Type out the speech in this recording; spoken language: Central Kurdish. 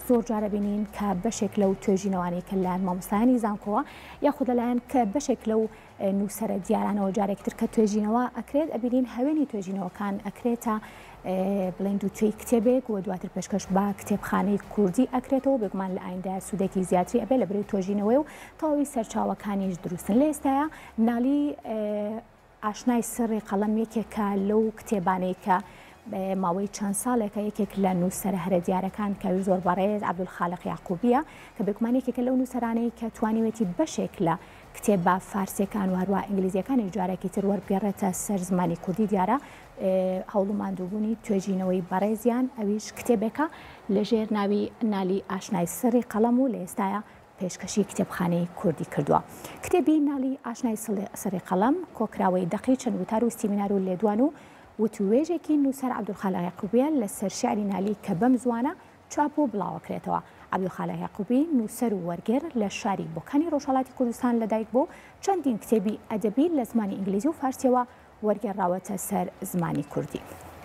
زۆر جارە بینین کە بەشێک لەو توێژینەوانی کە لایەن مامۆستایانی زانکۆوە یاخود لەلایەن کە بەشێک لەو نووسەرە دیارانەوە جارێکتر کە توێژینەوە ئەکرێت ئەبینین هەوێنی توێژینەوەکان ئەکرێتە بڵێن دووتوێی کتێبێک و دواتر پێشکەش بە کتێبخانەی کوردی ئەکرێتەوە بێگومان لە ئایندە سوودێکی زیاتری ئەبێ لە بەرەو توێژینەوەی و تەواوی سەرچاوەکانیش دروستن. لە ئێستاە نالی ئاشنای سری قەڵەم یەکێکە لەو کتێبانەی کە ماوەی چەند ساڵێکە یەکێک لە نووسەرە هەرە دیارەکان کە زۆر بەڕێز عەبدولخالق یاعقوبیە کە بێگومان یەکێکە لەو نووسەرانەی کە توانیوێتی بەشێک لە کتێبە فارسیەکان و هەروە ئینگلیزیەکانی جارێکی تر وەربگێڕێتە سەر زمانی کوردی دیارە هەوڵ و ماندووبوونی توێژینەوەی بەڕێزیان ئەویش کتێبێکە لەژێر ناوی نالی ئاشنای سری قەڵەم و لە ئێستاە پێشکەشی کتێبخانەی کوردی کردووە. کتێبی نالی ئاشنای سری قەڵەم کۆکراوەی دەقی چەند وتار و سیمینار و لێدوان و وتوێژێکی نووسەر عەبدولخالق یاعقوبیە لەسەر شیعری نالی کە بەم زوانە چاپ و بڵاوکرێتەوە. عەبدولخالق یاعقوبی نووسەر و وەرگێر لە شاری بۆکانی ڕۆژهەڵاتی کوردستان لەدایک بوو چەندین کتێبی ئەدەبی لە زمانی ئینگلیزی و فارسیەوە وەرگێڕاوەتە سەر زمانی کوردی.